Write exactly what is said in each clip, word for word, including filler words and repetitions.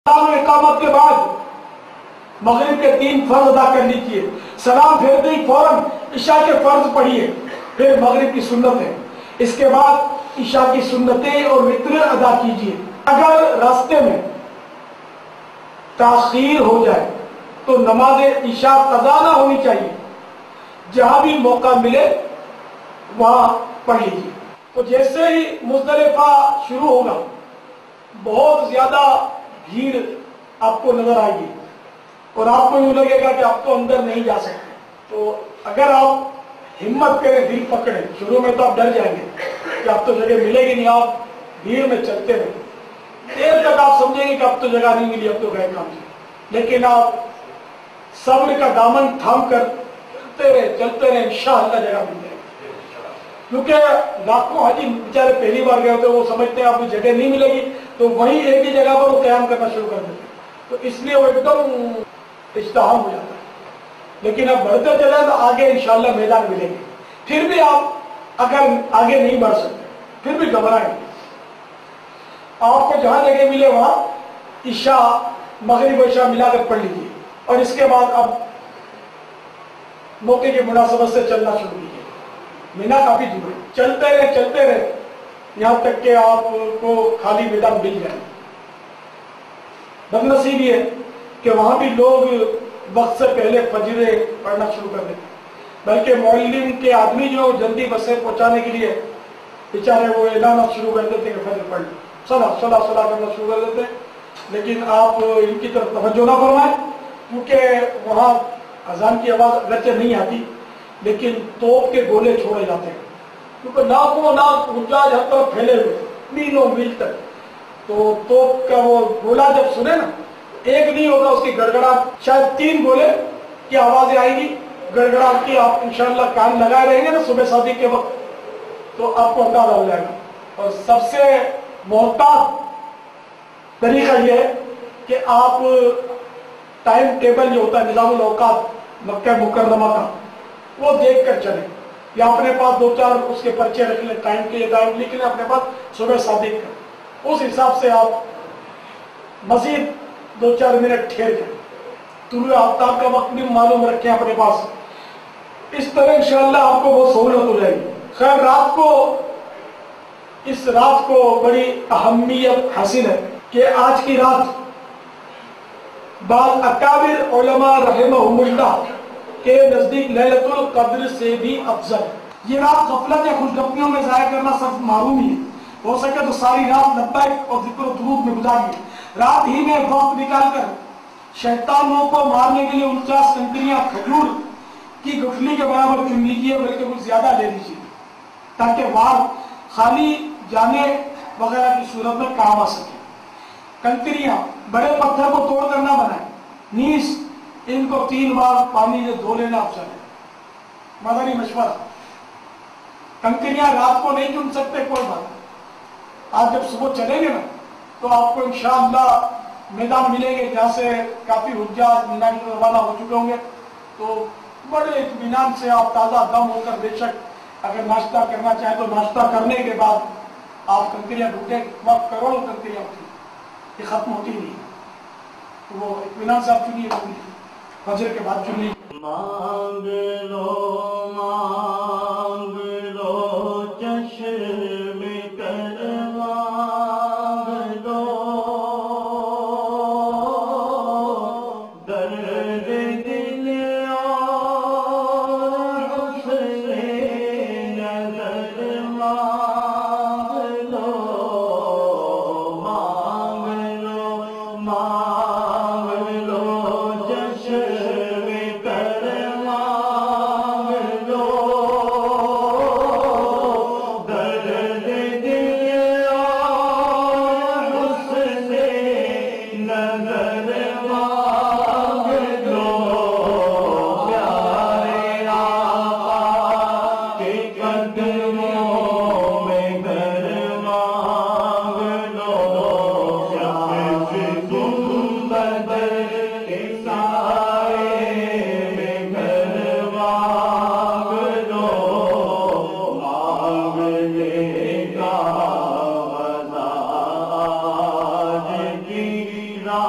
سلام اقامت کے بعد مغرب کے تین فرض ادا کر لیجیے، سلام پھیرتے ہی فوراً عشاء کے فرض پڑھیے، پھر مغرب کی سنت ہے، اس کے بعد عشاء کی سنتیں اور وتر ادا کیجیے۔ اگر راستے میں تاخیر ہو جائے تو نماز عشاء قضا نہ ہونی چاہیے، جہاں بھی موقع ملے وہاں پڑھ لیجیے۔ تو جیسے ہی مزدلفہ شروع ہوگا بہت زیادہ بھیڑ آپ کو نظر آئے گی اور آپ کو یوں لگے گا کہ آپ تو اندر نہیں جا سکتے۔ تو اگر آپ ہمت کریں، دل پکڑیں، شروع میں تو آپ ڈر جائیں گے کہ اب تو جگہ ملے گی نہیں، آپ بھیڑ میں چلتے رہیں، دیر تک آپ سمجھیں گے کہ اب تو جگہ نہیں ملی، اب تو گئے کام سے، لیکن آپ صبر کا دامن تھام کر چلتے رہے چلتے رہے انشاءاللہ جگہ مل جائے گی۔ کیونکہ لاکھوں حاجی بیچارے پہلی بار گئے ہوتے ہیں، وہ سمجھتے ہیں آپ کو جگہ نہیں ملے گی تو وہیں ایک ہی جگہ پر وہ قیام کرنا شروع کر دیتے ہیں، تو اس لیے وہ ایک دم اشتہام ہو جاتا ہے۔ لیکن اب بڑھتے چلے تو آگے انشاءاللہ میدان ملیں گے۔ پھر بھی آپ اگر آگے نہیں بڑھ سکتے پھر بھی گھبرائیں گے، آپ کو جہاں جگہ ملے وہاں عشاء مغرب و عشاء ملا کر پڑھ لیجیے، اور اس کے بعد اب موقع کی مناسبت سے چلنا شروع کیجیے۔ مینا کافی دور ہے، چلتے رہے چلتے رہے یہاں تک کہ آپ کو خالی میدان مل جائے۔ بدنصیب یہ ہے کہ وہاں بھی لوگ وقت سے پہلے فجرے پڑھنا شروع کر دیتے ہیں، بلکہ معلم کے آدمی جو جلدی بسیں پہنچانے کے لیے بیچارے وہ اعلانات شروع کر دیتے ہیں کہ فجر پڑھ لیں، صلاح صلاح صلاح کرنا شروع کر دیتے ہیں۔ لیکن آپ ان کی طرف توجہ نہ فرمائیں، کیونکہ وہاں اذان کی آواز اگرچہ نہیں آتی لیکن توپ کے گولے چھوڑے جاتے ہیں، کیونکہ ناکوں ناک حجاج ہر طرف پھیلے ہوئے میلوں میل تک، تو توپ کا وہ گولا جب سنے نا ایک نہیں ہوگا، اس کی گڑگڑاہٹ شاید تین گولے کی آوازیں آئیں گی، گڑگڑاہٹ کی آپ انشاءاللہ کان لگائے رہیں گے نا صبح صادق کے وقت تو آپ کو اندازہ ہو جائے گا۔ اور سب سے محتاط طریقہ یہ ہے کہ آپ ٹائم ٹیبل جو ہوتا ہے نظام الاوقات مکہ مکرمہ کا وہ دیکھ کر چلیں، یا اپنے پاس دو چار اس کے پرچے رکھ لیں، ٹائم کے لیے ٹائم لکھ لیں اپنے پاس صبح صادق کا، اس حساب سے آپ مزید دو چار منٹ ٹھہر کر طلوع آفتاب کا وقت بھی معلوم رکھیں اپنے پاس، اس طرح انشاءاللہ آپ کو بہت سہولت ہو جائے گی۔ خیر رات کو اس رات کو بڑی اہمیت حاصل ہے کہ آج کی رات بعض اکابر علماء رحمہم اللہ کے نزدیک لیلۃ القدر سے بھی افضل ہے۔ یہ رات غفلت یا خوشگپیوں میں ضائع کرنا سخت معلوم ہی ہے، ہو سکے تو ساری رات لبیک اور ذکر و درود میں گزاریے۔ رات ہی میں وقت نکال کر شیطانوں کو مارنے کے لیے انچاس کنکریاں کھجور کی گٹھلی کے برابر چن لیجیے، بلکہ کچھ زیادہ لے لیجیے تاکہ وار خالی جانے وغیرہ کی صورت میں کام آ سکے۔ کنکریاں بڑے پتھر کو توڑ کر نہ بنائیں، نیز ان کو تین بار پانی سے دھو لینا افضل ہے۔ مدنی مشورہ، کنکریاں رات کو نہیں چن سکتے کوئی بات، آج جب صبح چلیں گے نا تو آپ کو انشاءاللہ میدان ملیں گے جہاں سے کافی حجاج مینا کی روانہ ہو چکے ہوں گے، تو بڑے اطمینان سے آپ تازہ دم ہو کر بے شک اگر ناشتہ کرنا چاہیں تو ناشتہ کرنے کے بعد آپ کنکریاں ڈھونڈیں، وقت کروڑوں کنکریاں ہوتی ہیں، یہ ختم ہوتی نہیں، تو وہ اطمینان سے آپ چنیے، فجر کے بعد چنیے۔ مانگ لو مانگ لو چشم کر مانگ لو، درد دل اور حسن نظر مانگ لو، مانگ لو مانگ لو چشم کر مانگ لو، درد دل اور حسن نظر مانگ لو، پیارے آقا کے قدموں میں گھر مانگ لو، شمس گنبد کے سائے میں گھر مانگ لو، مانگنے کا مزہ آج کی رات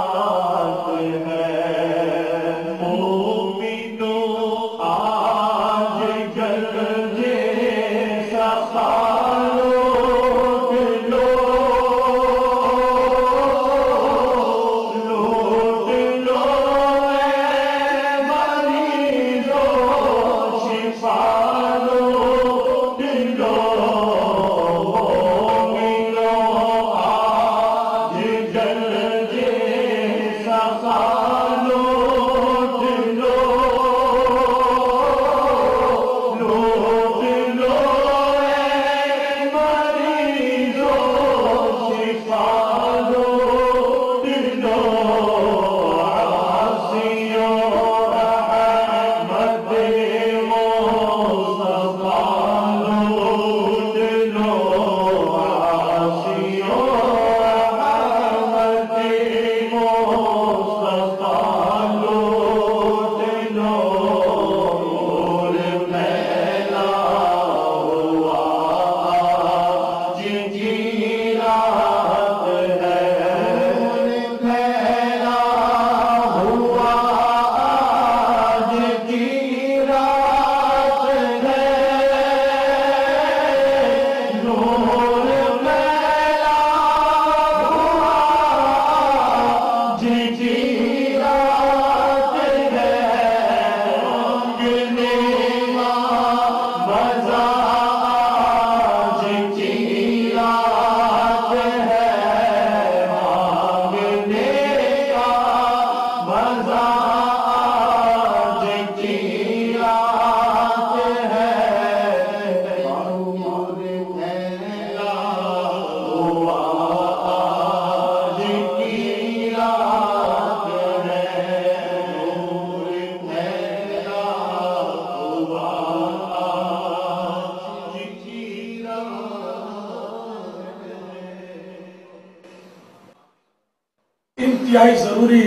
انتہائی ضروری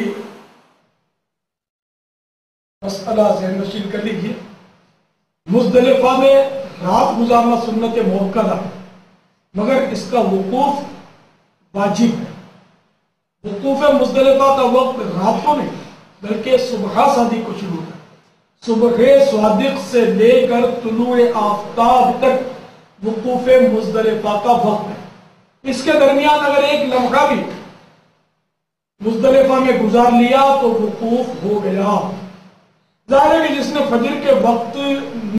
مسئلہ ذہن نشین کر لیجیے. مزدلفہ میں رات گزارنا سنت موقدہ ہے مگر اس کا وقوف واجب ہے. وقوف مزدلفہ کا وقت رات کو نہیں بلکہ صبح صادق کو شروع ہوتا ہے. صبح صادق سے لے کر طلوع آفتاب تک وقوف مزدلفہ کا وقت ہے. اس کے درمیان اگر ایک لمحہ بھی مزدلفہ میں گزار لیا تو وقوف ہو گیا. ظاہر ہے کہ جس نے فجر کے وقت